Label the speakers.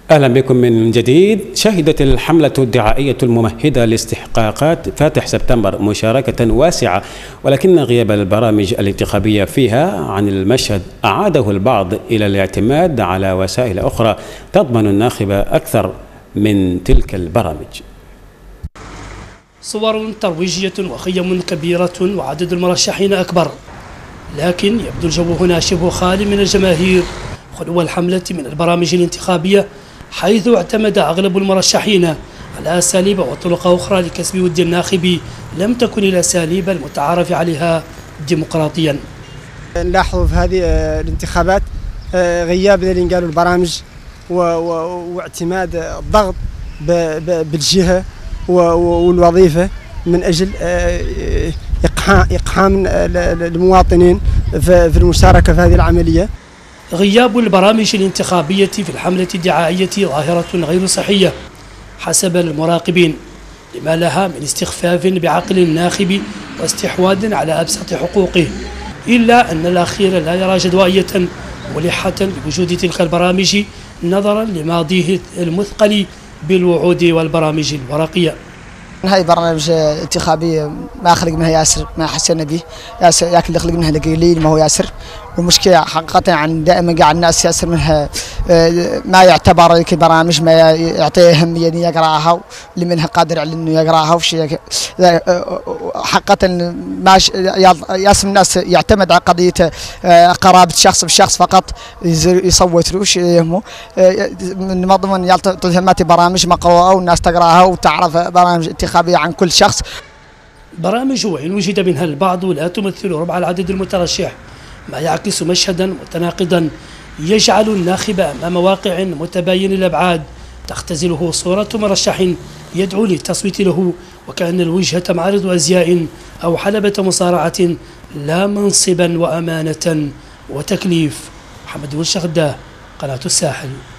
Speaker 1: أهلا بكم من جديد. شهدت الحملة الدعائية الممهدة لاستحقاقات فاتح سبتمبر مشاركة واسعة، ولكن غياب البرامج الانتخابية فيها عن المشهد أعاده البعض إلى الاعتماد على وسائل أخرى تضمن الناخب أكثر من تلك البرامج.
Speaker 2: صور ترويجية وخيم كبيرة وعدد المرشحين أكبر، لكن يبدو الجو هنا شبه خالي من الجماهير خلو الحملة من البرامج الانتخابية، حيث اعتمد أغلب المرشحين على أساليب وطرق أخرى لكسب ود الناخب لم تكن الأساليب المتعارف عليها ديمقراطيا.
Speaker 3: نلاحظ في هذه الانتخابات غياب اللي قالوا البرامج واعتماد الضغط بالجهة والوظيفة من أجل إقحام المواطنين في المشاركة في هذه العملية.
Speaker 2: غياب البرامج الانتخابية في الحملة الدعائية ظاهرة غير صحية حسب المراقبين، لما لها من استخفاف بعقل الناخب واستحواذ على أبسط حقوقه، إلا أن الأخير لا يرى جدوائية ملحة بوجود تلك البرامج نظرا لماضيه المثقل بالوعود والبرامج الورقية.
Speaker 4: هاي برنامج انتخابي ما خلق منها ياسر، ما حسنا به ياسر، لكن اللي خلق منها قليل ما هو ياسر. والمشكلة حقيقة عن دائما قاعد الناس ياسر منها ما يعتبر كبرامج، ما يعطيه أهمية إنه يقرأها، اللي منها قادر على إنه يقرأها وشيء حقيقة ما ياسر الناس يعتمد على قضية قرابة شخص بشخص فقط يصوت له شيء يهمه، من مضمن يعطي برامج مقروءة والناس تقرأها وتعرف برامج انتخابية عن كل شخص.
Speaker 2: برامج وإن وجد منها البعض لا تمثل ربع العدد المترشح، ما يعكس مشهدا متناقضا يجعل الناخب أمام واقع متباين الأبعاد تختزله صورة مرشح يدعو للتصويت له، وكأن الوجهة معرض أزياء أو حلبة مصارعة لا منصبا وأمانة وتكليف. محمد والشغدة، قناة الساحل.